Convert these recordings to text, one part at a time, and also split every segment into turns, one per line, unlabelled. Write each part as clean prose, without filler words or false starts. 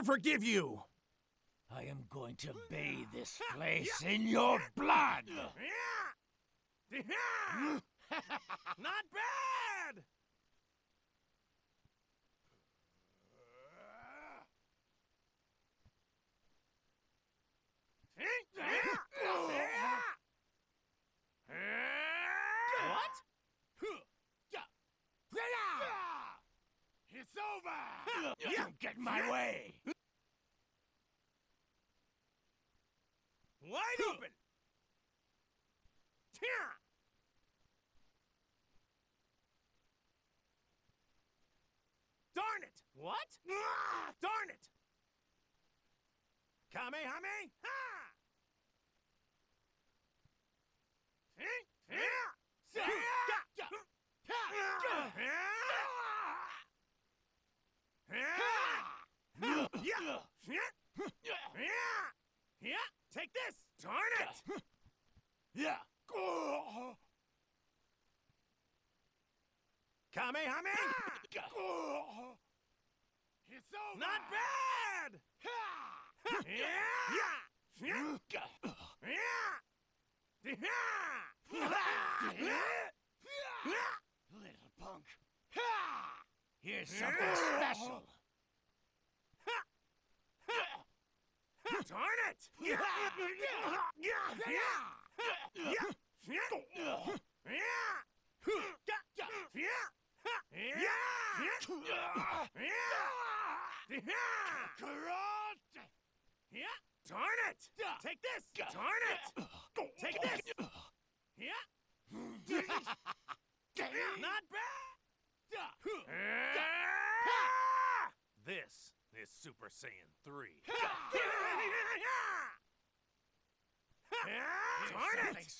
forgive you!
I am going to bathe this place in your blood!
Not bad!
What?
It's over!
Don't get in my way!
Wide open! Darn it!
What?
Darn it! Kamehame! Ha! Take this! Darn it!
Yeah.
Kamehame! It's over! Not bad!
Little punk. Here's something special.
Darn it! Darn it! Take this! Darn it! Take this! Not bad! This is Super Saiyan 3. Darn it!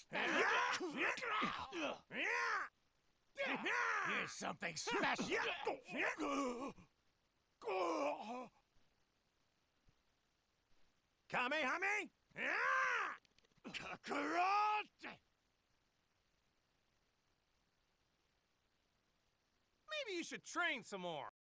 Here's something special.
Kamehame!
Kakarot!
Maybe you should train some more.